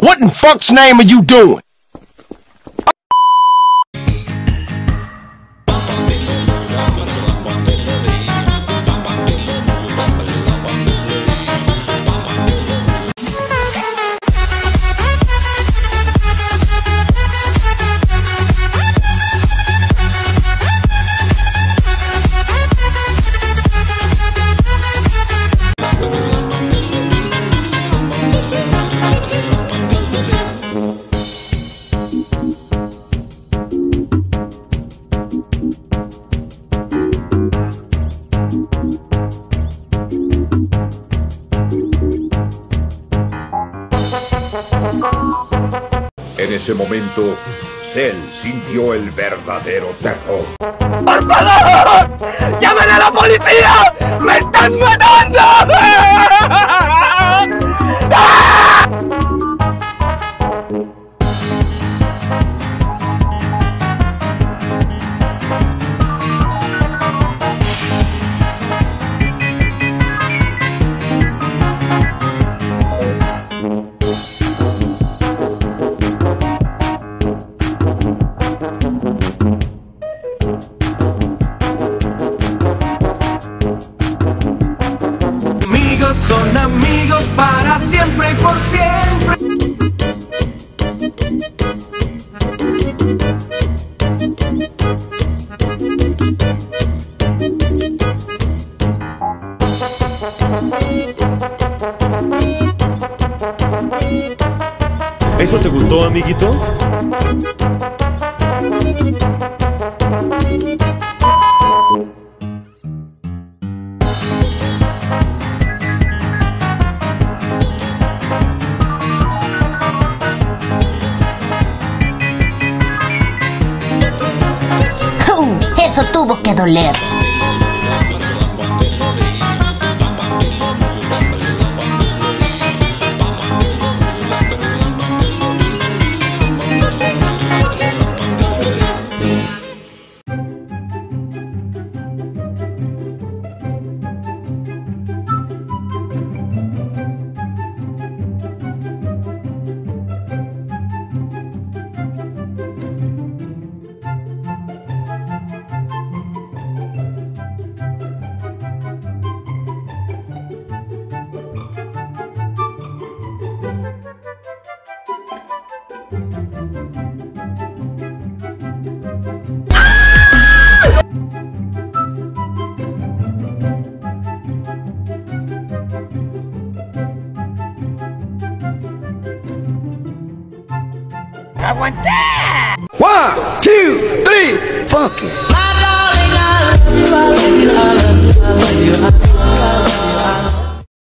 What in fuck's name are you doing? En ese momento, Cell sintió el verdadero terror. ¡Por favor! ¡Llamen a la policía! ¡Me están matando! Son amigos para siempre y por siempre. ¿Eso te gustó, amiguito? Eso tuvo que doler. ¡Aguanté! 1, 2, 3, fuck it. My darling, I love you, I love you, I love you, I love you.